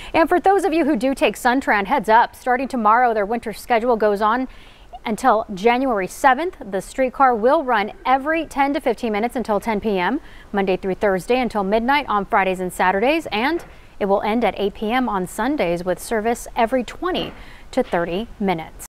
And for those of you who do take Tran, heads up, starting tomorrow, their winter schedule goes on until January 7th. The streetcar will run every 10 to 15 minutes until 10 p.m. Monday through Thursday until midnight on Fridays and Saturdays, and it will end at 8 p.m. on Sundays with service every 20 to 30 minutes.